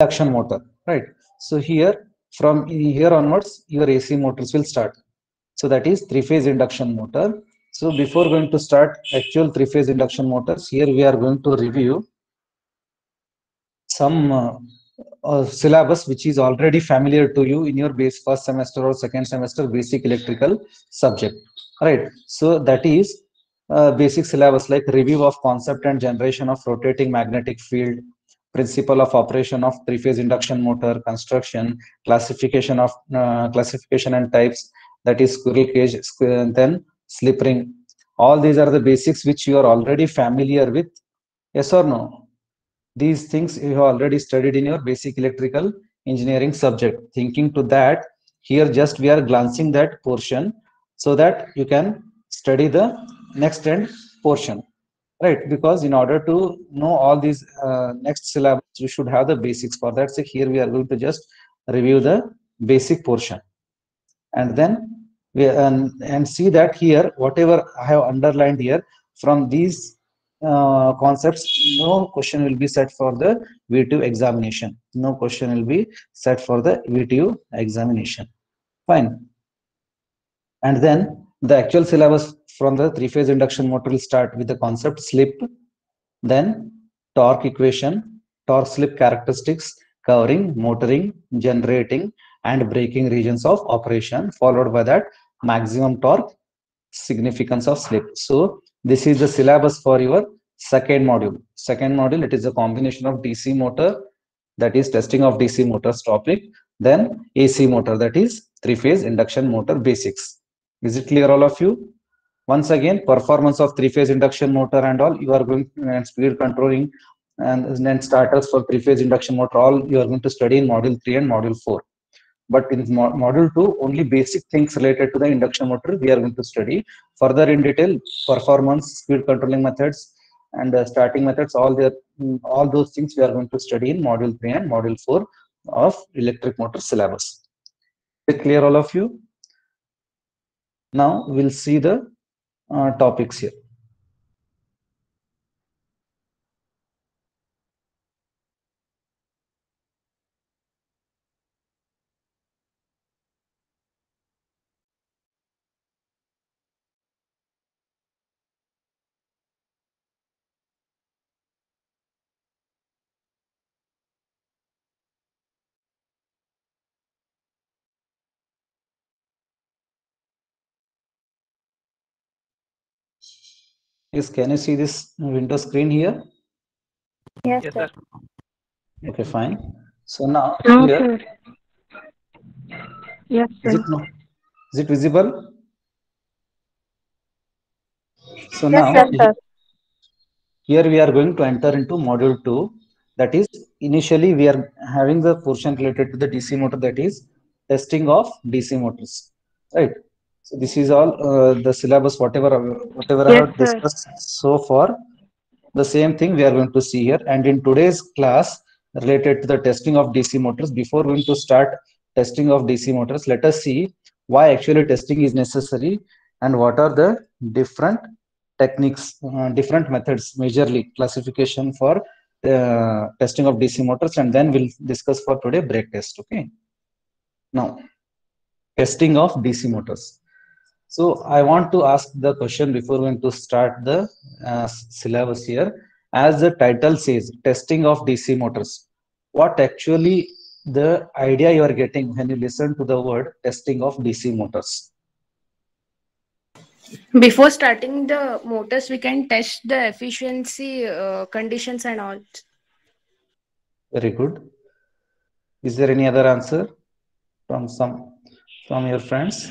induction motor, right? So here, from here onwards, your AC motors will start. So that is three-phase induction motor. So before going to start actual three-phase induction motors, here we are going to review some syllabus which is already familiar to you in your base first semester or second semester basic electrical subject, right? So that is basic syllabus like review of concept and generation of rotating magnetic field, principle of operation of three-phase induction motor, construction, classification and types, that is squirrel cage, then slip ring. All these are the basics which you are already familiar with. Yes or no? These things you have already studied in your basic electrical engineering subject. Thinking to that, here just we are glancing that portion so that you can study the next end portion, right? Because in order to know all these next syllabus, you should have the basics. For that sake, here we are going to just review the basic portion, and then we and see that here whatever I have underlined here from these concepts, no question will be set for the VTU examination. No question will be set for the VTU examination. Fine. And then the actual syllabus from the three-phase induction motor will start with the concept slip, then torque equation, torque slip characteristics covering motoring, generating, and braking regions of operation, followed by that maximum torque, significance of slip. So this is the syllabus for your second module. Second module, it is a combination of DC motor, that is testing of DC motors topic, then AC motor, that is three-phase induction motor basics. Is it clear, all of you? Once again, performance of three-phase induction motor and all, you are going and speed controlling and then starters for three-phase induction motor, all you are going to study in module 3 and module 4. But in module 2, only basic things related to the induction motor we are going to study. Further in detail, performance, speed controlling methods, and starting methods, all those things we are going to study in module 3 and module 4 of electric motor syllabus. Is it clear, all of you? Now we'll see the topics here. Yes, can you see this window screen here? Yes, Yes, sir. sir. Okay, fine. So now No, here, sir. Yes, is sir. it visible? So Yes, now sir. here we are going to enter into module 2. That is, initially we are having the portion related to the DC motor, that is testing of DC motors, right? So this is all the syllabus, whatever I Yes, have sir. discussed so far. The same thing we are going to see here. And in today's class related to the testing of DC motors, before going to start testing of DC motors, let us see why actually testing is necessary and what are the different techniques, different methods, majorly classification for testing of DC motors, and then we'll discuss for today brake test. Okay. Now, testing of DC motors. So I want to ask the question before going to start the syllabus here. As the title says, testing of DC motors. What actually the idea you are getting when you listen to the word testing of DC motors? Before starting the motors, we can test the efficiency conditions and all. Very good. Is there any other answer from your friends?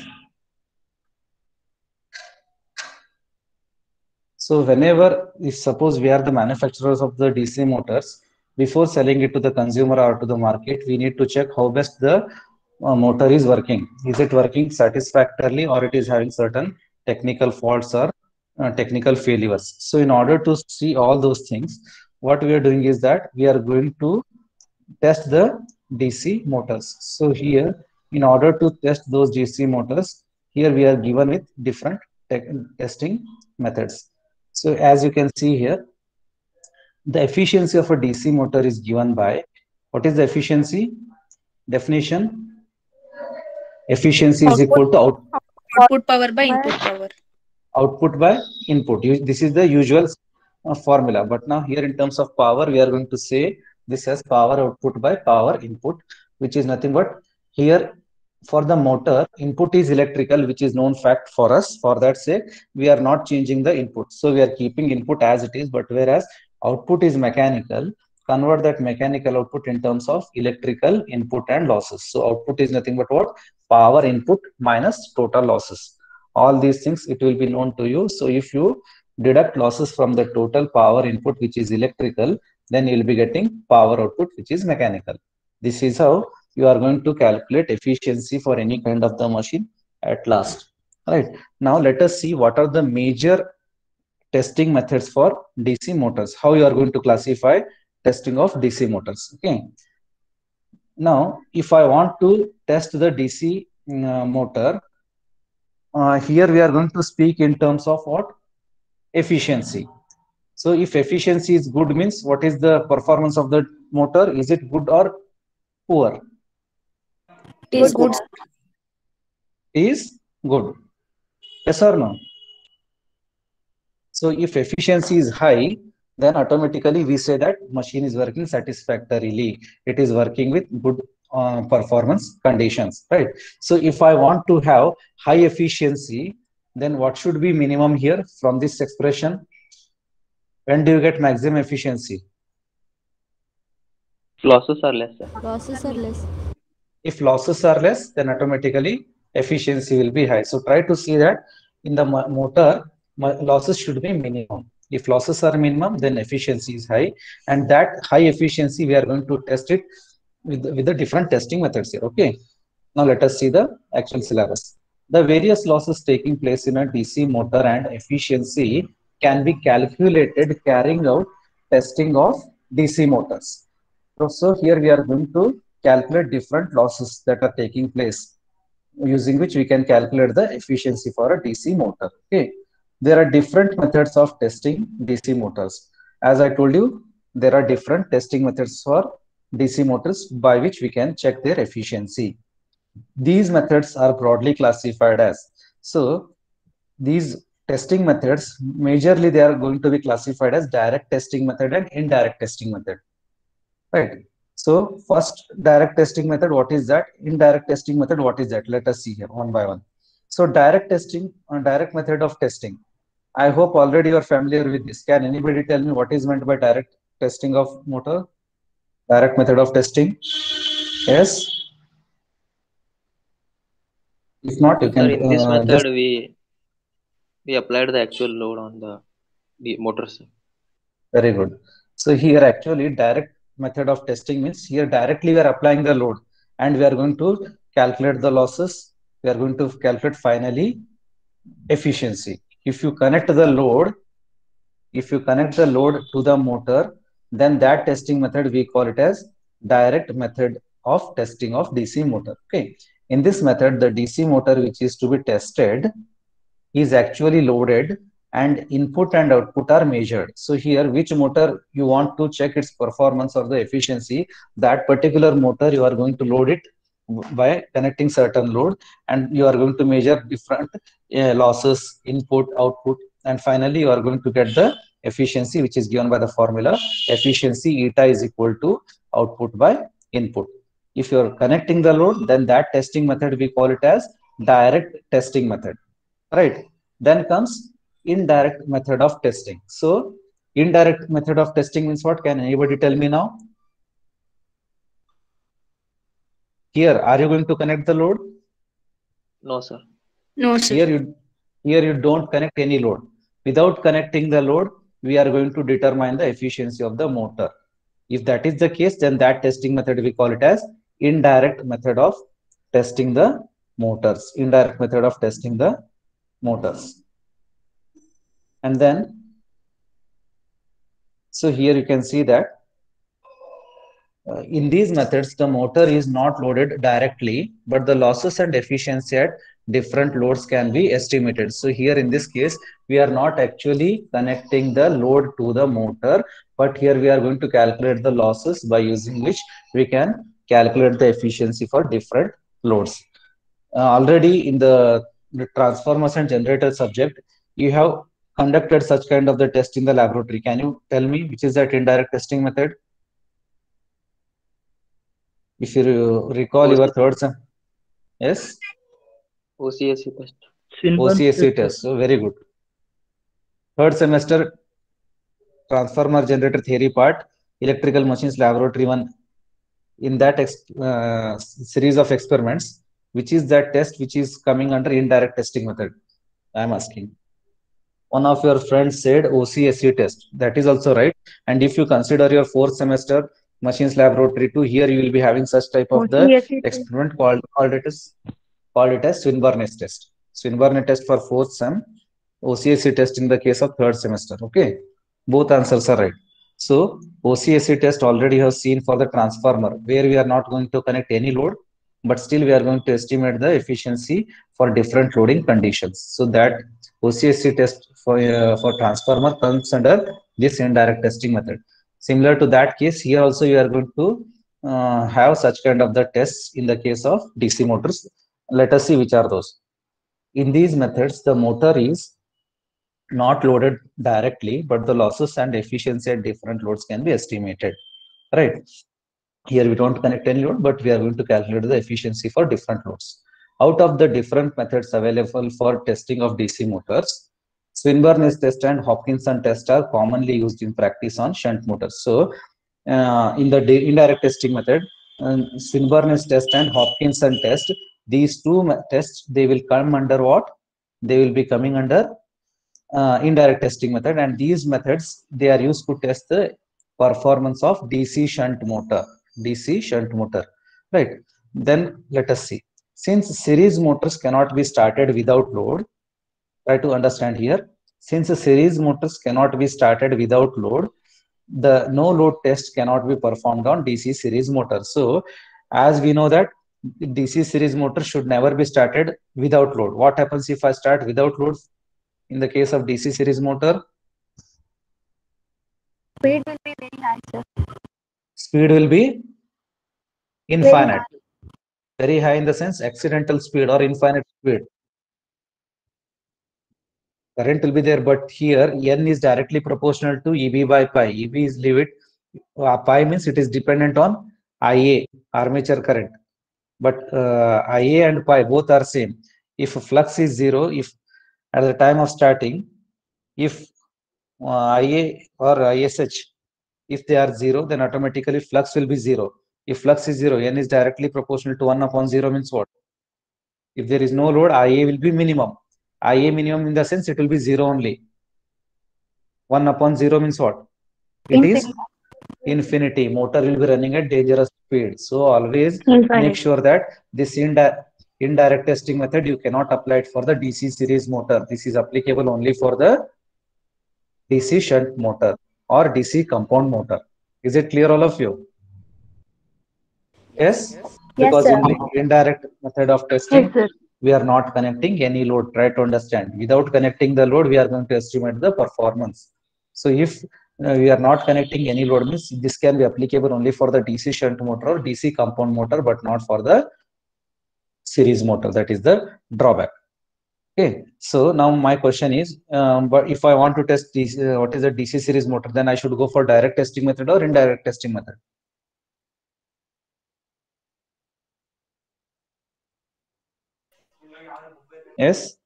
So whenever, if suppose we are the manufacturers of the DC motors, before selling it to the consumer or to the market, we need to check how best the motor is working. Is it working satisfactorily, or it is having certain technical faults or technical failures? So in order to see all those things, what we are doing is that we are going to test the DC motors. So here, in order to test those DC motors, here we are given with different testing methods. So as you can see here, the efficiency of a DC motor is given by What is the efficiency? Definition: efficiency is Output equal to output power by input power. output by input. This is the usual formula. But now here in terms of power, we are going to say this as power output by power input, which is nothing but here for the motor, input is electrical, which is known fact for us. For that sake, we are not changing the input. So we are keeping input as it is, but whereas output is mechanical, convert that mechanical output in terms of electrical input and losses. So output is nothing but what? Power input minus total losses. All these things, it will be known to you. So if you deduct losses from the total power input, which is electrical, then you will be getting power output, which is mechanical. This is how you are going to calculate efficiency for any kind of the machine at last. Right. Now let us see what are the major testing methods for DC motors. How you are going to classify testing of DC motors. Okay. Now, if I want to test the DC motor, here we are going to speak in terms of what? Efficiency. So if efficiency is good means what is the performance of the motor? Is it good or poor? It is good. Is good. Yes or no? So if efficiency is high, then automatically we say that machine is working satisfactorily. It is working with good performance conditions, right? So if I want to have high efficiency, then what should be minimum here from this expression? When do you get maximum efficiency? Losses are less, sir. Losses are less. If losses are less, then automatically efficiency will be high. So try to see that in the motor, losses should be minimum. If losses are minimum, then efficiency is high, and that high efficiency we are going to test it with the different testing methods here. Okay. Now let us see the actual syllabus. The various losses taking place in a DC motor and efficiency can be calculated carrying out testing of DC motors. So here we are going to calculate different losses that are taking place, using which we can calculate the efficiency for a DC motor. Okay. There are different methods of testing DC motors. As I told you, there are different testing methods for DC motors by which we can check their efficiency. These methods are broadly classified as, so these testing methods, majorly they are going to be classified as direct testing method and indirect testing method. Right. So first direct testing method, what is that? Indirect testing method, what is that? Let us see here one by one. So direct testing, direct method of testing. I hope already you are familiar with this. Can anybody tell me what is meant by direct testing of motor? Direct method of testing? Yes. If not, you can. Sir, in this method, just... we applied the actual load on the motor, sir. Very good. So here actually direct method of testing means here directly we are applying the load and we are going to calculate the losses. We are going to calculate finally efficiency. If you connect the load to the motor, then that testing method we call it as direct method of testing of DC motor. Okay. In this method, the DC motor which is to be tested is actually loaded and input and output are measured. So here, which motor you want to check its performance or the efficiency, that particular motor you are going to load it by connecting certain load, and you are going to measure different losses, input, output, and finally you are going to get the efficiency, which is given by the formula efficiency eta is equal to output by input. If you are connecting the load, then that testing method we call it as direct testing method, right? Then comes indirect method of testing. So indirect method of testing means what? Can anybody tell me now? Here, are you going to connect the load? No, sir. No, sir. Here you don't connect any load. Without connecting the load, we are going to determine the efficiency of the motor. If that is the case, then that testing method we call it as indirect method of testing the motors. Indirect method of testing the motors. And then, so here you can see that in these methods, the motor is not loaded directly, but the losses and efficiency at different loads can be estimated. So here in this case, we are not actually connecting the load to the motor, but here we are going to calculate the losses, by using which we can calculate the efficiency for different loads. Already in the transformers and generator subject, you have conducted such kind of the test in the laboratory. Can you tell me which is that indirect testing method? If you recall your third sem, yes, OCSC test. OCSC test. So very good. Third semester transformer generator theory part, electrical machines laboratory 1. In that series of experiments, which is that test which is coming under indirect testing method? I am asking. One of your friends said OCSC test. That is also right. And if you consider your fourth semester machines laboratory 2, here you will be having such type of the experiment called it as Swinburne test. Swinburne test for fourth sem, OCSC test in the case of third semester. Okay, both answers are right. So OCSC test already have seen for the transformer, where we are not going to connect any load, but still we are going to estimate the efficiency for different loading conditions. So that OCSC test for transformer comes under this indirect testing method. Similar to that case, here also you are going to have such kind of the tests in the case of DC motors. Let us see which are those. In these methods, the motor is not loaded directly, but the losses and efficiency at different loads can be estimated, right? Here we don't connect any load, but we are going to calculate the efficiency for different loads. Out of the different methods available for testing of DC motors, Swinburne's test and Hopkinson test are commonly used in practice on shunt motors. So in the indirect testing method, Swinburne's test and Hopkinson test, these two tests, they will come under what? They will be coming under indirect testing method, and these methods, they are used to test the performance of DC shunt motor. DC shunt motor, right? Then let us see. Since series motors cannot be started without load, try to understand here. Since the series motors cannot be started without load, the no load test cannot be performed on DC series motor. So as we know that DC series motor should never be started without load. What happens if I start without load in the case of DC series motor? Speed will be very high, sir. Speed will be infinite. Very high in the sense accidental speed or infinite speed. Current will be there, but here N is directly proportional to EB by pi. EB is leave it. Pi means it is dependent on IA, armature current. But IA and pi both are same. If flux is 0, if at the time of starting, if IA or ISH, if they are 0, then automatically flux will be 0. If flux is 0, N is directly proportional to 1 upon 0 means what? If there is no load, IA will be minimum. IA minimum in the sense it will be 0 only. 1 upon 0 means what? It is infinity. Motor will be running at dangerous speed. So always make sure that this indirect testing method, you cannot apply it for the DC series motor. This is applicable only for the DC shunt motor or DC compound motor. Is it clear, all of you? Yes? Because in the indirect method of testing, we are not connecting any load. Try to understand. Without connecting the load, we are going to estimate the performance. So if we are not connecting any load, means this can be applicable only for the DC shunt motor or DC compound motor, but not for the series motor. That is the drawback. Okay, so now my question is, but if I want to test DC, what is a DC series motor, then I should go for direct testing method or indirect testing method? Yes?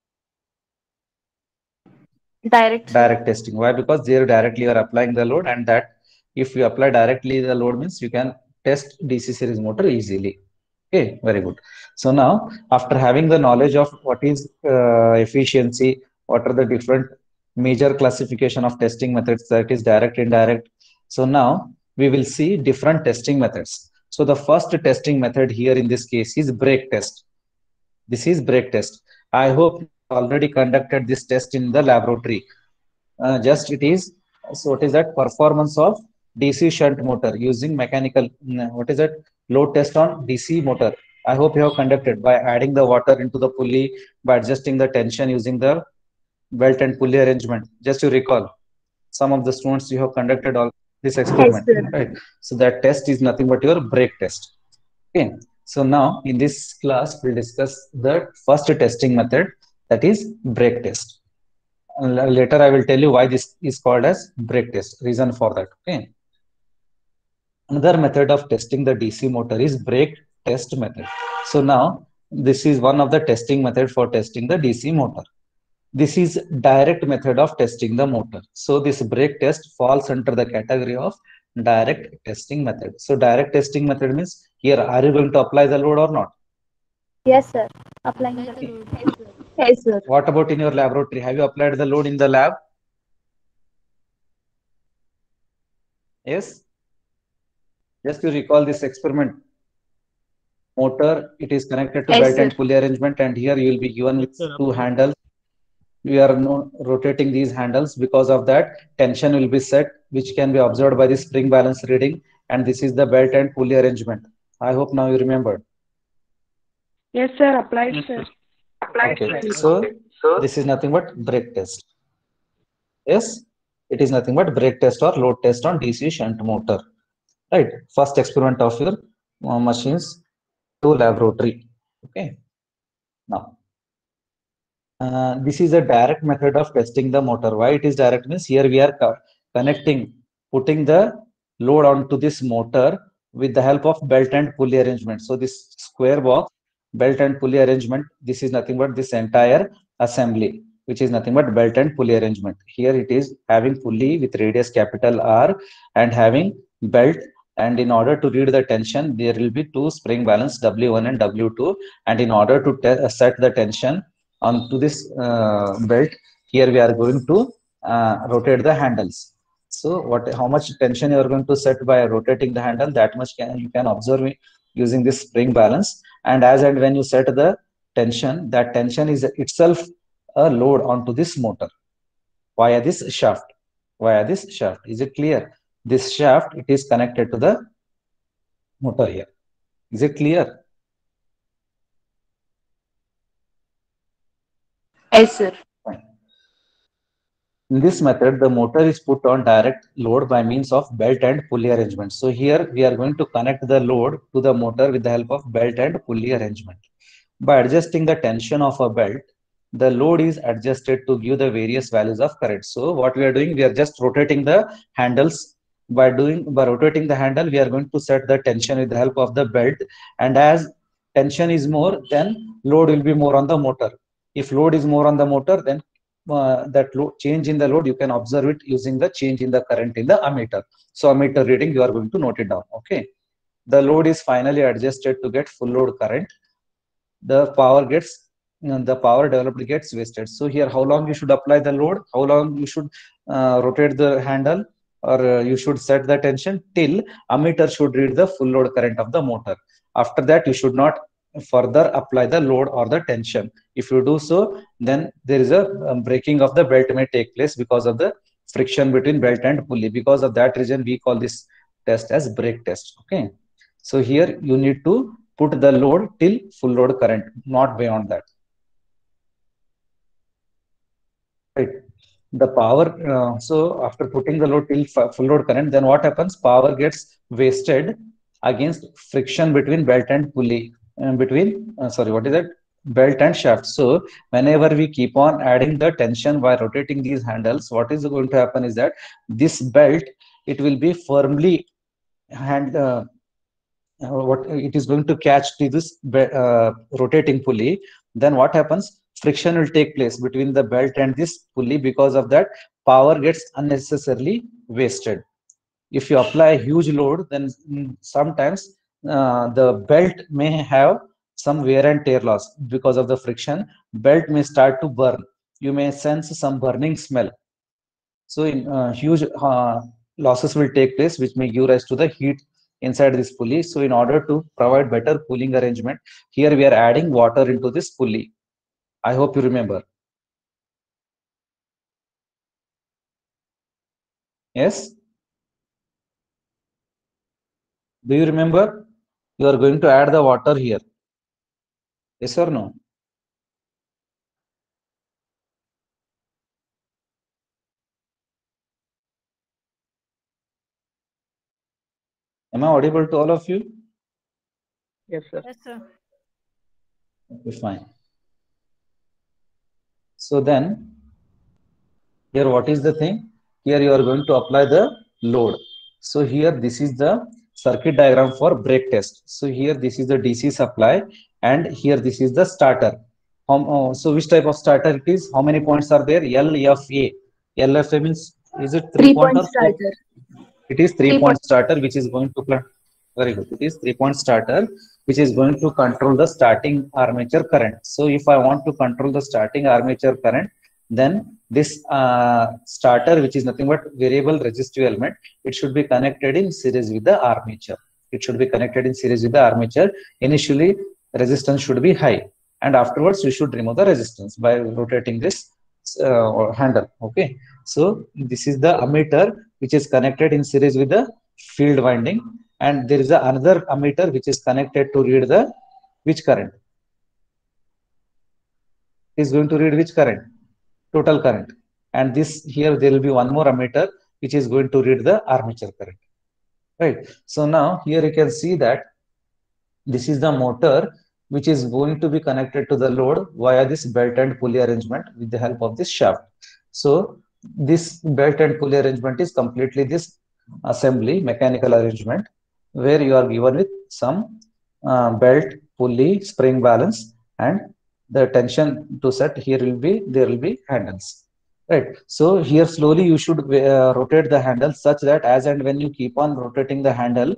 Direct testing. Why? Because there directly you are applying the load, and that if you apply directly the load means you can test DC series motor easily. Okay, very good. So now, after having the knowledge of what is efficiency, what are the different major classification of testing methods, that is direct, indirect. So now we will see different testing methods. So the first testing method here in this case is brake test. This is brake test. I hope you already conducted this test in the laboratory. Just it is, so what is that? Performance of DC shunt motor using mechanical, what is that? Load test on DC motor. I hope you have conducted by adding the water into the pulley, by adjusting the tension using the belt and pulley arrangement. Just to recall, some of the students, you have conducted all this experiment, right? So that test is nothing but your brake test. Okay. So now in this class, we'll discuss the first testing method, that is brake test. Later, I will tell you why this is called as brake test. Reason for that. Okay. Another method of testing the DC motor is brake test method. So now this is one of the testing method for testing the DC motor. This is direct method of testing the motor. So this brake test falls under the category of direct testing method. So direct testing method means, here, are you going to apply the load or not? Yes, sir. Applying the load. Yes, sir. What about in your laboratory? Have you applied the load in the lab? Yes. Just to recall this experiment, motor, it is connected to Yes, belt sir. and pulley arrangement, and here you will be given with two handles. We are rotating these handles. Because of that, tension will be set, which can be observed by the spring balance reading, and this is the belt and pulley arrangement. I hope now you remembered. Yes, sir. Applied, sir. Okay, so this is nothing but brake test. Yes, it is nothing but brake test or load test on DC shunt motor. Right, first experiment of your machines to laboratory. Okay, now this is a direct method of testing the motor. Why it is direct means, here we are connecting, putting the load onto this motor with the help of belt and pulley arrangement. So this square box, belt and pulley arrangement, this is nothing but this entire assembly, which is nothing but belt and pulley arrangement. Here it is having pulley with radius capital R and having belt, and in order to read the tension, there will be two spring balance W1 and W2, and in order to set the tension onto this belt, here we are going to rotate the handles. So how much tension you are going to set by rotating the handle, that much you can observe using this spring balance. And as and when you set the tension, that tension is itself a load onto this motor via this shaft. Via this shaft, is it clear? This shaft, it is connected to the motor here. Is it clear? Yes, sir. Fine. In this method, the motor is put on direct load by means of belt and pulley arrangement. So here we are going to connect the load to the motor with the help of belt and pulley arrangement. By adjusting the tension of a belt, the load is adjusted to give the various values of current. So what we are doing, we are just rotating the handles. By rotating the handle, we are going to set the tension with the help of the belt. And as tension is more, then load will be more on the motor. If load is more on the motor, then that change in the load, you can observe it using the change in the current in the ammeter. So ammeter reading, you are going to note it down. Okay. The load is finally adjusted to get full load current. The power developed gets wasted. So here, how long you should apply the load, how long you should rotate the handle, or you should set the tension till ammeter should read the full load current of the motor. After that, you should not further apply the load or the tension. If you do so, then there is a breaking of the belt may take place because of the friction between belt and pulley. Because of that reason, we call this test as brake test. Okay. So here you need to put the load till full load current, not beyond that. Right. The power, so after putting the load till full load current, then what happens? Power gets wasted against friction between belt and pulley, belt and shaft. So whenever we keep on adding the tension by rotating these handles, what is going to happen is that this belt, it will be firmly what it is going to catch to this rotating pulley. Then what happens? Friction will take place between the belt and this pulley. Because of that, power gets unnecessarily wasted. If you apply a huge load, then sometimes the belt may have some wear and tear loss. Because of the friction, belt may start to burn. You may sense some burning smell. So huge losses will take place, which may give rise to the heat inside this pulley. So in order to provide better cooling arrangement, here we are adding water into this pulley. I hope you remember. Yes? Do you remember? You are going to add the water here. Yes or no? Am I audible to all of you? Yes, sir. Yes, sir. Okay, fine. So then, here what is the thing? Here you are going to apply the load. So here this is the circuit diagram for brake test. So here this is the DC supply, and here this is the starter. So which type of starter it is? How many points are there? LFA. LFA means, is it 3-point or 4? starter. It is 3-point starter which is going to very good. It is 3-point starter which is going to control the starting armature current. So if I want to control the starting armature current, then this starter, which is nothing but variable resistive element, it should be connected in series with the armature. It should be connected in series with the armature. Initially, resistance should be high, and afterwards you should remove the resistance by rotating this handle. Okay, so this is the ammeter which is connected in series with the field winding, and there is another ammeter which is connected to read the which current? Is going to read which current? Total current. And this here there will be one more ammeter which is going to read the armature current. Right. So now here you can see that this is the motor which is going to be connected to the load via this belt and pulley arrangement with the help of this shaft. So this belt and pulley arrangement is completely this assembly mechanical arrangement where you are given with some belt, pulley, spring balance, and the tension to set. Here there will be handles. Right. So here slowly you should rotate the handle such that as and when you keep on rotating the handle,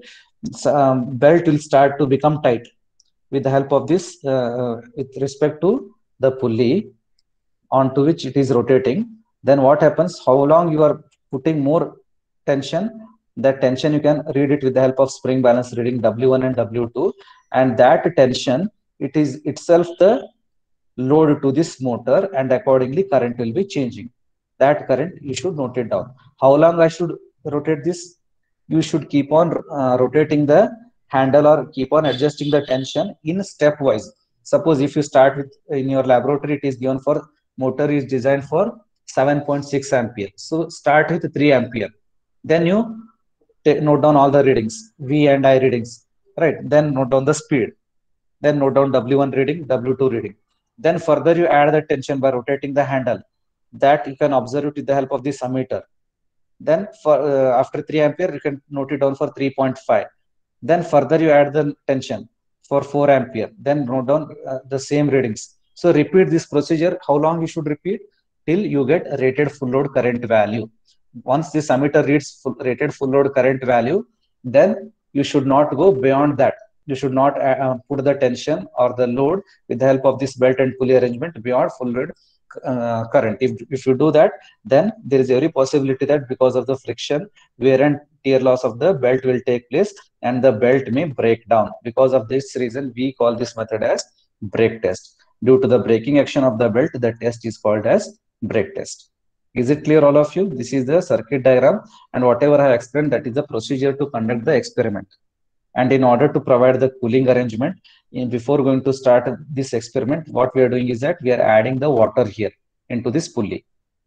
belt will start to become tight with the help of this with respect to the pulley onto which it is rotating. Then what happens? How long you are putting more tension, that tension you can read it with the help of spring balance reading W1 and W2, and that tension, it is itself the load to this motor, and accordingly current will be changing. That current you should note it down. How long I should rotate this? You should keep on rotating the handle or keep on adjusting the tension in stepwise. Suppose if you start with, in your laboratory it is given for motor is designed for 7.6 ampere. So start with 3 ampere. Then you note down all the readings, V and I readings, right? Then note down the speed. Then note down W1 reading, W2 reading. Then further you add the tension by rotating the handle. That you can observe it with the help of this ammeter. Then for after 3 ampere, you can note it down for 3.5. Then further you add the tension for 4 ampere. Then note down the same readings. So repeat this procedure. How long you should repeat? Till you get rated full load current value. Once this ammeter reads rated full load current value, then you should not go beyond that. You should not put the tension or the load with the help of this belt and pulley arrangement beyond full load current. If you do that, then there is every possibility that because of the friction, wear and tear loss of the belt will take place and the belt may break down. Because of this reason, we call this method as brake test. Due to the braking action of the belt, the test is called as brake test. Is it clear, all of you? This is the circuit diagram, and whatever I have explained, that is the procedure to conduct the experiment. And in order to provide the cooling arrangement, before going to start this experiment, what we are doing is that we are adding the water here into this pulley.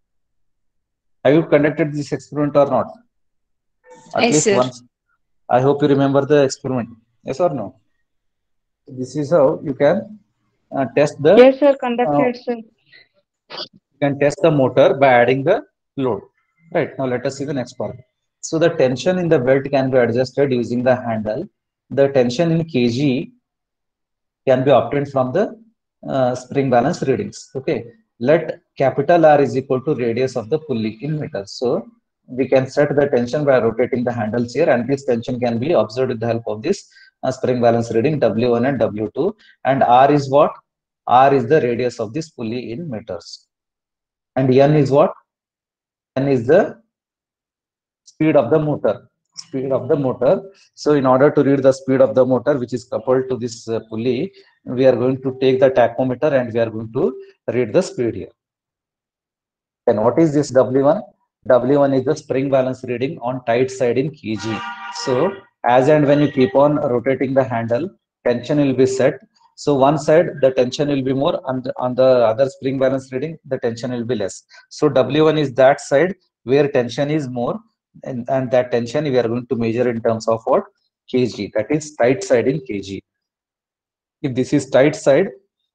Have you conducted this experiment or not? At Yes, least sir. once. I hope you remember the experiment. Yes or no? This is how you can test the. Yes, sir. Conducted, sir. You can test the motor by adding the load. Right. Now let us see the next part. So the tension in the belt can be adjusted using the handle. The tension in kg can be obtained from the spring balance readings. Okay. Let capital R is equal to radius of the pulley in meters. So we can set the tension by rotating the handles here, and this tension can be observed with the help of this spring balance reading W1 and W2. And R is what? R is the radius of this pulley in meters. And N is what? N is the speed of the motor. Speed of the motor. So in order to read the speed of the motor, which is coupled to this pulley, we are going to take the tachometer and we are going to read the speed here. Then what is this W1? W1 is the spring balance reading on tight side in kg. So as and when you keep on rotating the handle, tension will be set So one side the tension will be more, and on the other spring balance reading the tension will be less. So W1 is that side where tension is more, and that tension we are going to measure in terms of what? Kg. That is tight side in kg. If this is tight side,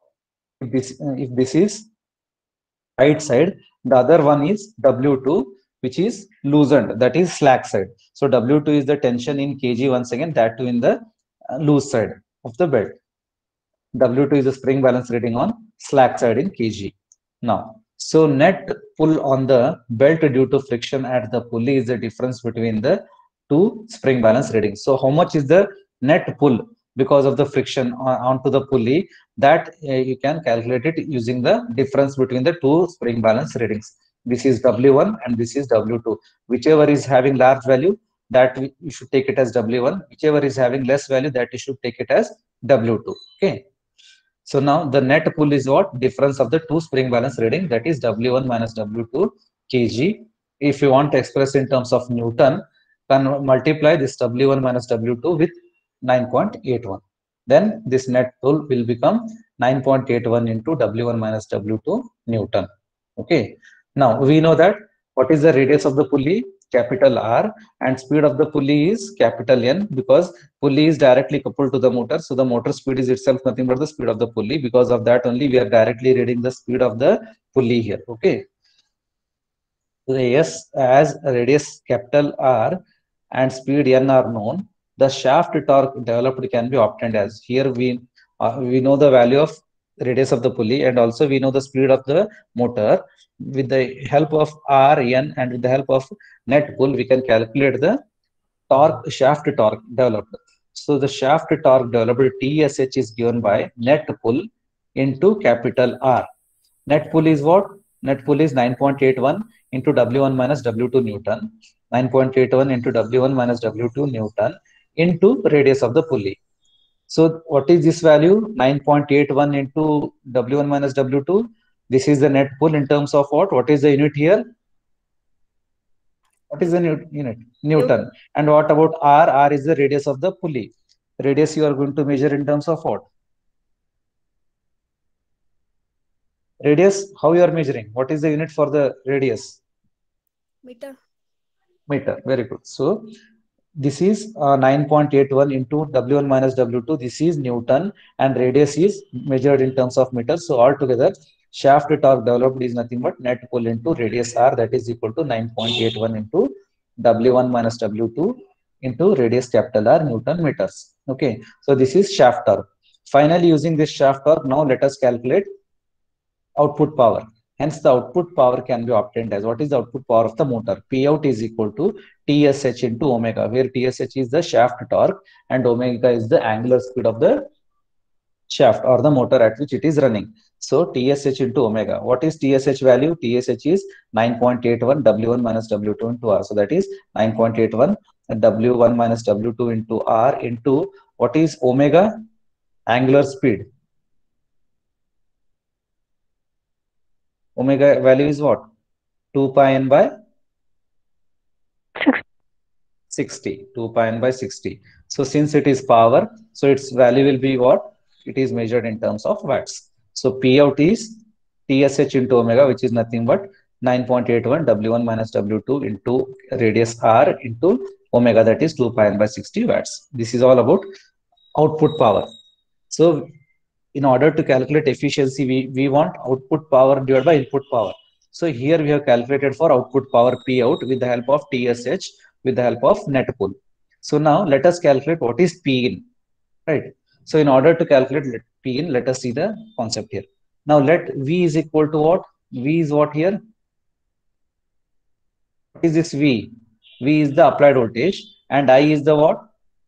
if this is tight side, the other one is W2, which is loosened, that is slack side. So W2 is the tension in kg once again, that too in the loose side of the belt. W2 is the spring balance reading on slack side in kg. Now, so net pull on the belt due to friction at the pulley is the difference between the two spring balance readings. So how much is the net pull because of the friction onto the pulley? That you can calculate it using the difference between the two spring balance readings. This is W1 and this is W2. Whichever is having large value, that you should take it as W1. Whichever is having less value, that you should take it as W2. Okay. So now the net pull is what? Difference of the two spring balance reading, that is W1 minus W2 kg. If you want to express in terms of Newton, then multiply this W1 minus W2 with 9.81. Then this net pull will become 9.81 into W1 minus W2 Newton. Okay. Now we know that what is the radius of the pulley? Capital R, and speed of the pulley is capital N, because pulley is directly coupled to the motor. So the motor speed is itself nothing but the speed of the pulley. Because of that only we are directly reading the speed of the pulley here. Okay. So yes, as radius capital R and speed N are known, the shaft torque developed can be obtained as, here we know the value of radius of the pulley, and also we know the speed of the motor. With the help of R, N, and with the help of net pull, we can calculate the torque, shaft torque developed. So the shaft torque developed, TSH, is given by net pull into capital R. Net pull is what? Net pull is 9.81 into W1 minus W2 Newton. 9.81 into W1 minus W2 Newton into radius of the pulley. So what is this value? 9.81 into W1 minus W2. This is the net pull in terms of what? What is the unit here? What is the unit? Newton. And what about R? R is the radius of the pulley. Radius you are going to measure in terms of what? Radius, how you are measuring? What is the unit for the radius? Meter. Meter. Very good. So this is 9.81 into W1 minus W2. This is Newton, and radius is measured in terms of meters. So altogether, shaft torque developed is nothing but net pull into radius R, that is equal to 9.81 into W1 minus W2 into radius capital R Newton meters. Okay. So this is shaft torque. Finally, using this shaft torque, now let us calculate output power. Hence, the output power can be obtained as, what is the output power of the motor? P out is equal to TSH into omega, where TSH is the shaft torque and omega is the angular speed of the shaft or the motor at which it is running. So TSH into omega. What is TSH value? TSH is 9.81 W1 minus W2 into R. So that is 9.81 W1 minus W2 into R into what is omega? Angular speed. Omega value is what? 2 pi n by 60. 2 pi n by 60. So since it is power, so its value will be what? It is measured in terms of watts. So P out is TSH into omega, which is nothing but 9.81 W1 minus W2 into radius R into omega, that is 2 pi n by 60 watts. This is all about output power. So in order to calculate efficiency, we want output power divided by input power. So here we have calculated for output power P out with the help of TSH, with the help of net pull. So now let us calculate what is P in, right? So in order to calculate P in, let us see the concept here. Now let V is equal to what? V is what here? What is this V? V is the applied voltage, and I is the what?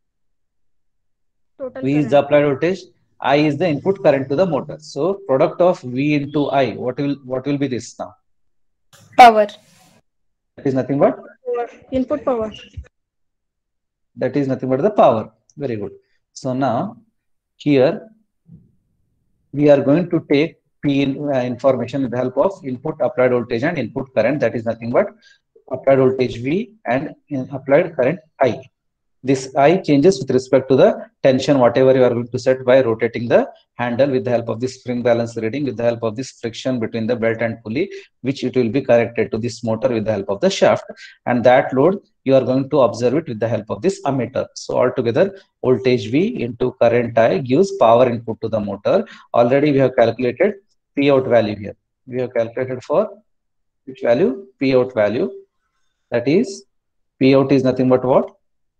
Total V is the applied voltage. I is the input current to the motor. So product of V into I, what will be this now? Power. That is nothing but Input power. that is nothing but the power. Very good. So now here we are going to take P information with the help of input applied voltage and input current. That is nothing but applied voltage V and applied current I. This I changes with respect to the tension, whatever you are going to set by rotating the handle with the help of this spring balance reading, with the help of this friction between the belt and pulley, which it will be connected to this motor with the help of the shaft. And that load you are going to observe it with the help of this ammeter. So altogether, voltage V into current I gives power input to the motor. Already we have calculated P out value here. We have calculated for which value? P out value. That is, P out is nothing but what?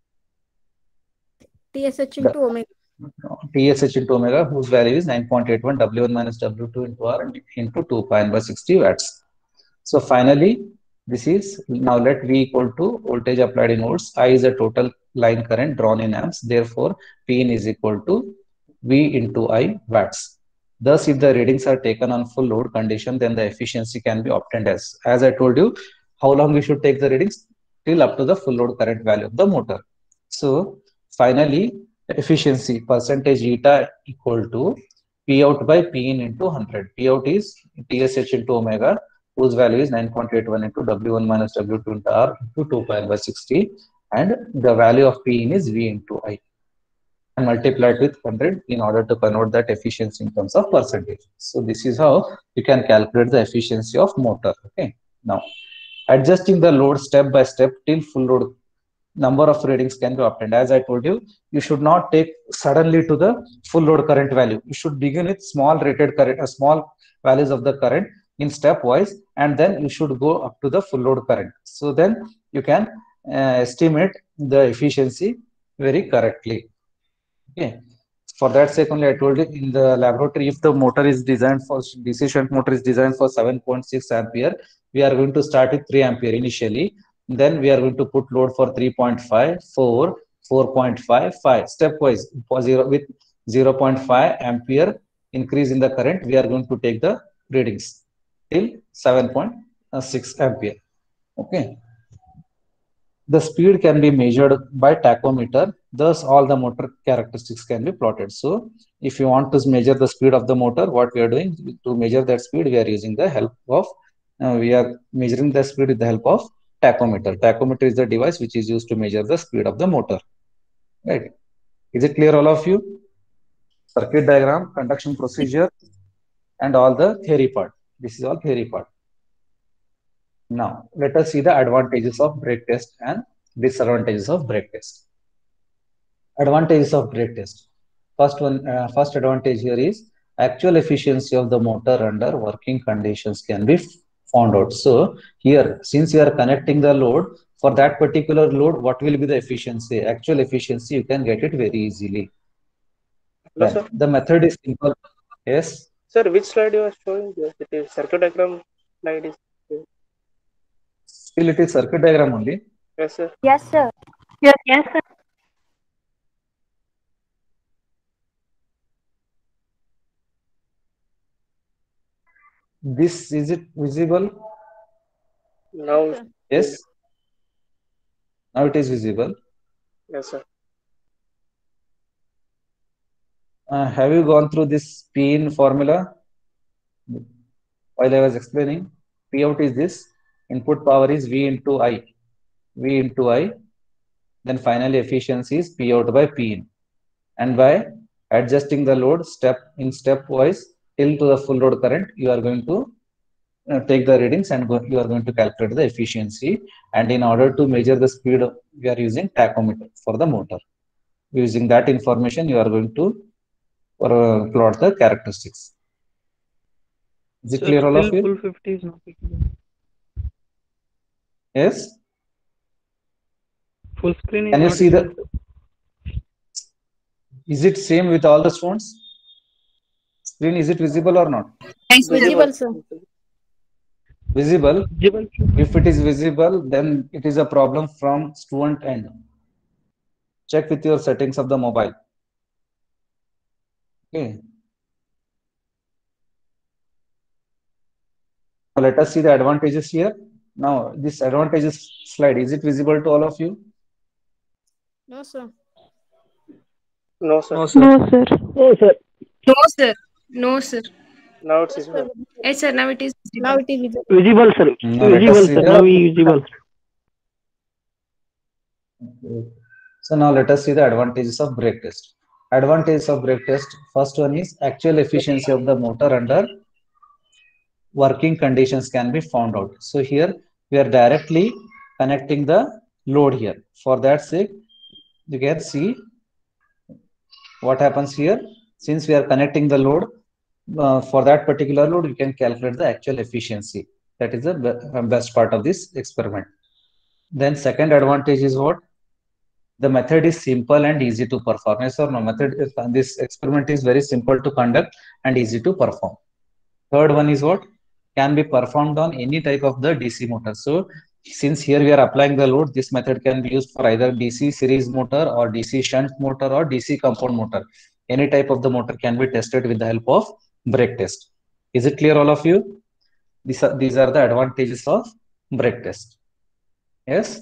TSH into omega. TSH into omega, whose value is 9.81 W1 minus W2 into R into 2 pi n by 60 watts. So finally, this is, now let V equal to voltage applied in volts. I is a total line current drawn in amps. Therefore, Pin is equal to V into I watts. Thus, if the readings are taken on full load condition, then the efficiency can be obtained as I told you, how long we should take the readings? Till up to the full load current value of the motor. So finally, efficiency percentage eta equal to P out by P in into 100. P out is TSH into omega, whose value is 9.81 into W1 minus W2 into R into 2 pi by 60. And the value of P in is V into I. And multiply it with 100 in order to convert that efficiency in terms of percentage. So this is how you can calculate the efficiency of motor. Okay. Now, adjusting the load step by step till full load, number of readings can be obtained. As I told you, you should not take suddenly to the full load current value. You should begin with small rated current, small values of the current in stepwise, and then you should go up to the full load current. So then you can estimate the efficiency very correctly. Okay. For that sake only, I told you in the laboratory, if the motor is designed for DC shunt motor is designed for 7.6 ampere, we are going to start with 3 ampere initially. Then we are going to put load for 3.5, 4, 4.5, 5. Stepwise, with 0.5 ampere increase in the current, we are going to take the readings till 7.6 ampere. Okay. The speed can be measured by tachometer. Thus, all the motor characteristics can be plotted. So, if you want to measure the speed of the motor, what we are doing to measure that speed, we are using the help of, we are measuring the speed with the help of tachometer. Tachometer is the device which is used to measure the speed of the motor. Right? Is it clear, all of you? Circuit diagram, conduction procedure, and all the theory part. This is all theory part. Now, let us see the advantages of brake test and disadvantages of brake test. Advantages of brake test. First advantage here is actual efficiency of the motor under working conditions can be found out. So here, since you are connecting the load, for that particular load, what will be the efficiency? Actual efficiency, you can get it very easily. Hello, sir. The method is simple. Yes. Sir, which slide you are showing? Yes, it is circuit diagram slide is. Still, it is circuit diagram only. Yes, sir. Yes, sir. Yes, sir. This, is it visible? Now, Yes. Now it is visible. yes, sir. Have you gone through this P in formula? While I was explaining, P out is this. Input power is V into I. V into I. Then finally efficiency is P out by P in. And by adjusting the load stepwise till to the full load current, you are going to take the readings and you are going to calculate the efficiency. And in order to measure the speed, we are using tachometer for the motor. Using that information, you are going to plot the characteristics. Is it clear, all of you? Full 50 is not applicable. Yes. Full screen is Can you not see the? visible. Is it same with all the stones? Screen, is it visible or not? It's visible, sir. Visible. Visible, sir. If it is visible, then it is a problem from student end. Check with your settings of the mobile. Okay. Now let us see the advantages here. Now, this advantages slide, is it visible to all of you? No, sir. No, sir. No, sir. No, sir. No, sir. No, sir. Now it's visible. Yes, sir. Now it is visible. Now it is visible. Visible, sir. Now let us Visible, see sir. the- Now visible. So now let us see the advantages of brake test. Advantages of brake test. First one is actual efficiency of the motor under working conditions can be found out. So here we are directly connecting the load here. For that sake, you can see what happens here. Since we are connecting the load, for that particular load, you can calculate the actual efficiency. That is the best part of this experiment. Then second advantage is what? The method is simple and easy to perform. Yes or no? This experiment is very simple to conduct and easy to perform. Third one is what? Can be performed on any type of the DC motor. So since here we are applying the load, this method can be used for either DC series motor or DC shunt motor or DC compound motor. Any type of the motor can be tested with the help of brake test. Is it clear, all of you? These are the advantages of brake test. Yes.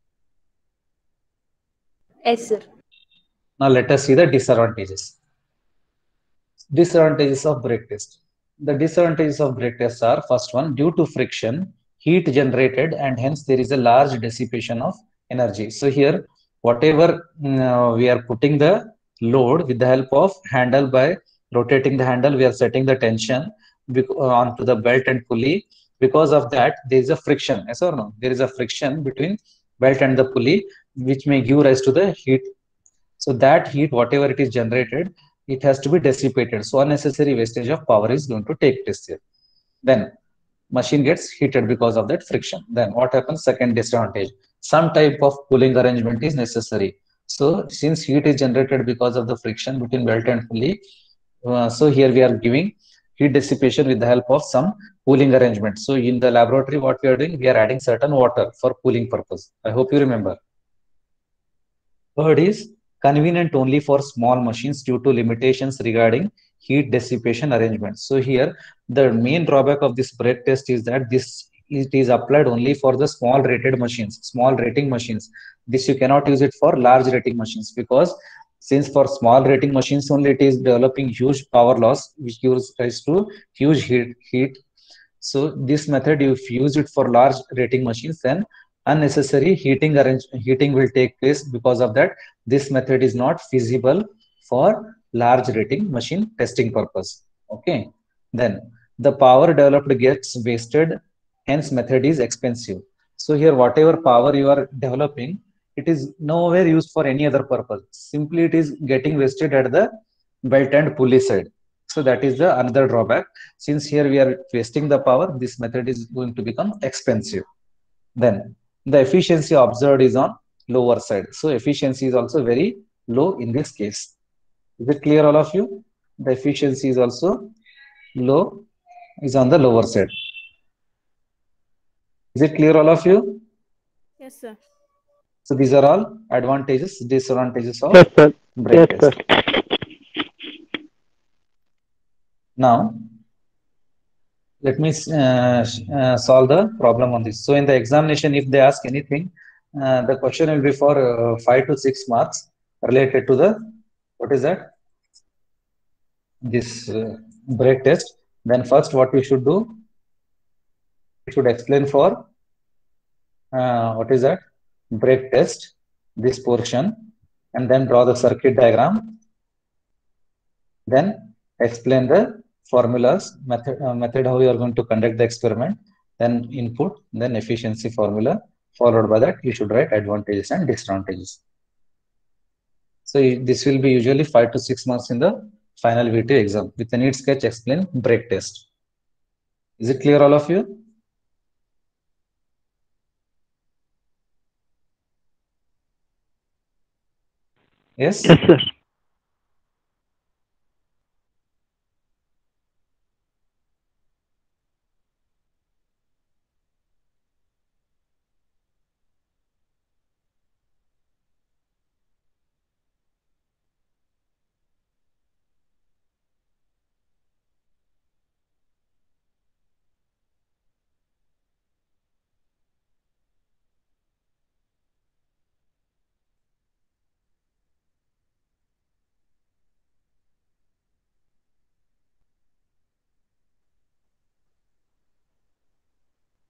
Yes, sir. Now let us see the disadvantages. Disadvantages of brake test. The disadvantages of brake tests are: first one, due to friction, heat generated, and hence there is a large dissipation of energy. So here, whatever we are putting the load with the help of handle, by rotating the handle, we are setting the tension onto the belt and pulley. Because of that, there is a friction. Yes or no? There is a friction between belt and the pulley, which may give rise to the heat. So that heat, whatever it is generated, it has to be dissipated. So unnecessary wastage of power is going to take place here. Then machine gets heated because of that friction. Then what happens? Second disadvantage, some type of cooling arrangement is necessary. So since heat is generated because of the friction between belt and pulley, so here we are giving heat dissipation with the help of some cooling arrangement. So in the laboratory, what we are doing, we are adding certain water for cooling purpose. I hope you remember. Third is convenient only for small machines due to limitations regarding heat dissipation arrangements. So here the main drawback of this brake test is that it is applied only for the small rated machines, small rating machines. This you cannot use it for large rating machines, because since for small rating machines only it is developing huge power loss, which gives rise to huge heat. So this method, if you use it for large rating machines, then unnecessary heating will take place. Because of that, this method is not feasible for large rating machine testing purpose. Okay. Then the power developed gets wasted, hence method is expensive. So here whatever power you are developing, it is nowhere used for any other purpose. Simply it is getting wasted at the belt and pulley side. So that is the another drawback. Since here we are wasting the power, this method is going to become expensive. Then the efficiency observed is on lower side. So efficiency is also very low in this case. Is it clear, all of you? The efficiency is also low, is on the lower side. Is it clear, all of you? Yes, sir. So these are all advantages, disadvantages of Yes, sir. brake Yes, sir. test. Now, let me solve the problem on this. So in the examination, if they ask anything, the question will be for 5 to 6 marks related to the, what is that? This brake test. Then first what we should do, we should explain for what is that? Brake test, this portion, and then draw the circuit diagram. Then explain the formulas, method how you are going to conduct the experiment, then input, then efficiency formula. Followed by that, you should write advantages and disadvantages. So this will be usually 5 to 6 marks in the final VT exam. With a neat sketch, explain brake test. Is it clear, all of you? Yes? Yes, sir.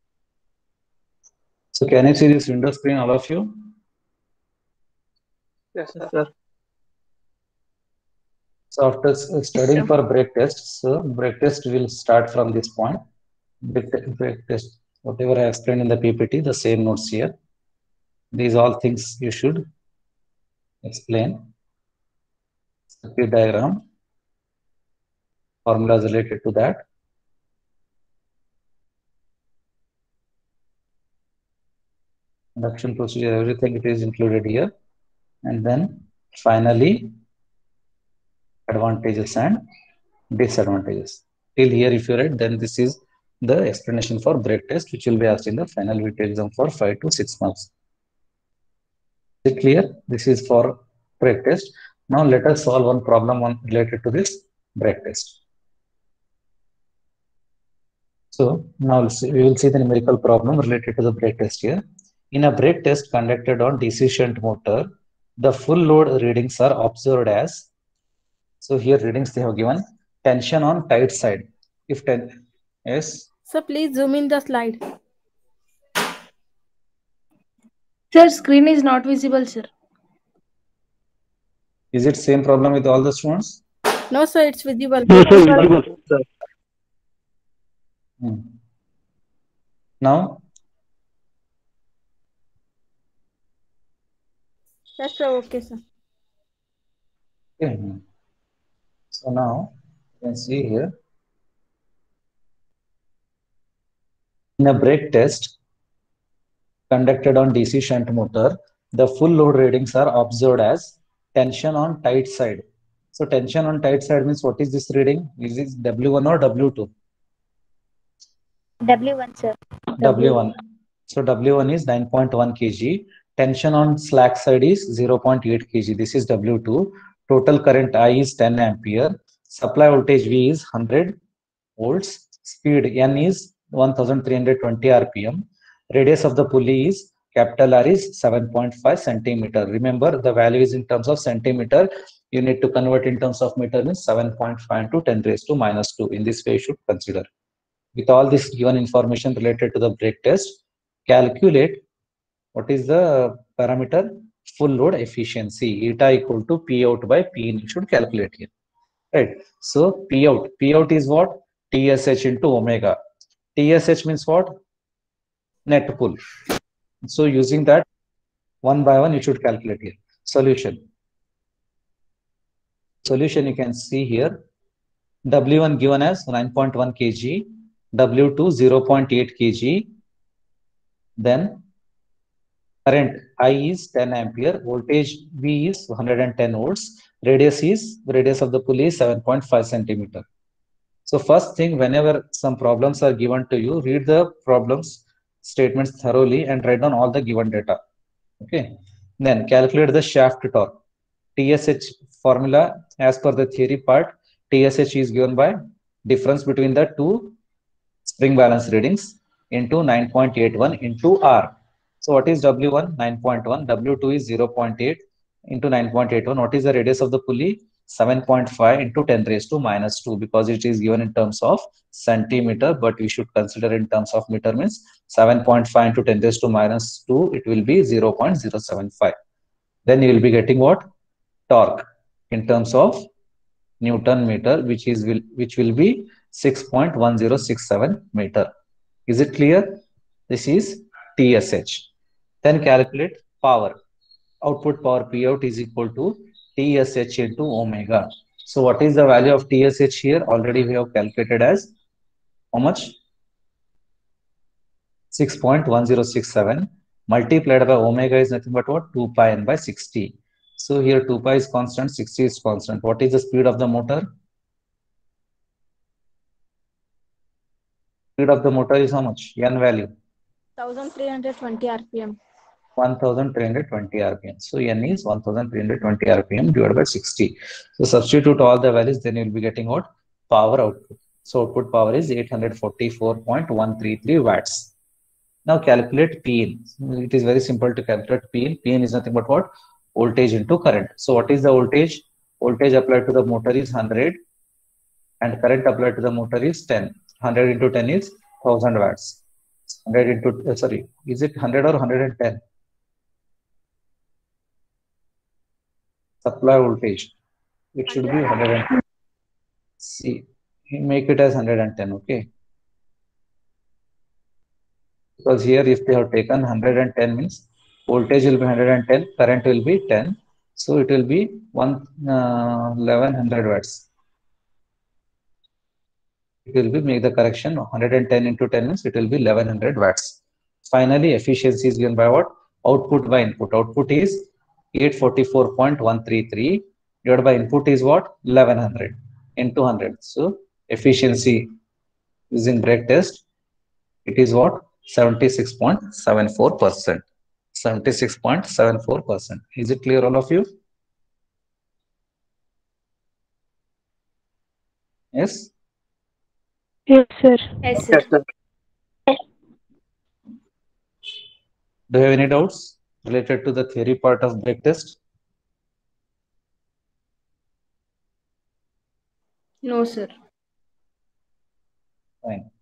So can you see this window screen, all of you? Yes, Yes, sir. sir. So after studying for brake test, so brake test will start from this point. Brake test, whatever I explained in the PPT, the same notes here. These all things you should explain. Circuit diagram, formulas related to that. Induction procedure, everything it is included here. And then finally, advantages and disadvantages. Till here, if you read, then this is the explanation for brake test, which will be asked in the final VT exam for 5 to 6 marks. Is it clear? This is for brake test. Now let us solve one problem on related to this brake test. So now we will see the numerical problem related to the brake test here. In a brake test conducted on DC shunt motor, the full load readings are observed as, so here readings they have given, tension on tight side. If 10, yes, Sir, please zoom in the slide. Sir, screen is not visible, sir. is it same problem with all the students? No, sir, it's visible. Sir. Hmm. Now, Yes, sir. Okay, sir. okay. So now you can see here in a brake test conducted on DC shunt motor, the full load readings are observed as tension on tight side. So tension on tight side means what is this reading? Is this W1 or W2? W1, sir. W1. So W1 is 9.1 kg. Tension on slack side is 0.8 kg. This is W2. Total current I is 10 ampere. Supply voltage V is 100 volts. Speed N is 1320 RPM. Radius of the pulley is capital R is 7.5 centimeter. Remember, the value is in terms of centimeter. You need to convert in terms of meter, means 7.5 to 10 raised to minus 2. In this way, you should consider. With all this given information related to the brake test, calculate what is the parameter full load efficiency. Eta equal to P out by P in. You should calculate here. Right. So P out is what? TSH into omega. TSH means what? Net pull. So using that one by one, you should calculate here. Solution you can see here. W1 given as 9.1 kg, W2 0.8 kg, then current I is 10 ampere, voltage V is 110 volts, radius of the pulley is 7.5 centimeter. So first thing, whenever some problems are given to you, read the problems statements thoroughly and write down all the given data. Okay. Then calculate the shaft torque. TSH formula as per the theory part, TSH is given by difference between the two spring balance readings into 9.81 into R. So what is W1? 9.1. W2 is 0.8 into 9.81. What is the radius of the pulley? 7.5 into 10 raised to minus 2, because it is given in terms of centimeter, but we should consider in terms of meter, means 7.5 into 10 raised to minus 2, it will be 0.075. Then you will be getting what? Torque in terms of Newton meter, which will be 6.1067 meter. Is it clear? This is TSH. Then calculate power. Output power P out is equal to TSH into omega. So what is the value of TSH here? Already we have calculated as how much? 6.1067 multiplied by omega is nothing but what? 2 pi n by 60. So here 2 pi is constant, 60 is constant. What is the speed of the motor? Speed of the motor is how much? N value? 1320 RPM. 1320 RPM. So N is 1320 RPM divided by 60. So substitute all the values, then you'll be getting what? Power output. So output power is 844.133 watts. Now calculate P in. It is very simple to calculate P in. P in is nothing but what? Voltage into current. So what is the voltage? Voltage applied to the motor is 100 and current applied to the motor is 10. 100 into 10 is 1000 watts. 100 into, sorry, is it 100 or 110? supply voltage. It should be 100. See, make it as 110, okay? Because here if they have taken 110 means voltage will be 110, current will be 10. So it will be 1100 watts. It will be, make the correction, 110 into 10 means it will be 1100 watts. Finally, efficiency is given by what? Output by input. Output is 844.133 divided by input is what? 1100 into 100. So efficiency using Bragg test, it is what? 76.74%. 76.74%. Is it clear, all of you? Yes? Yes, sir. Yes, sir. Do you have any doubts related to the theory part of Bragg test? No, sir. Fine.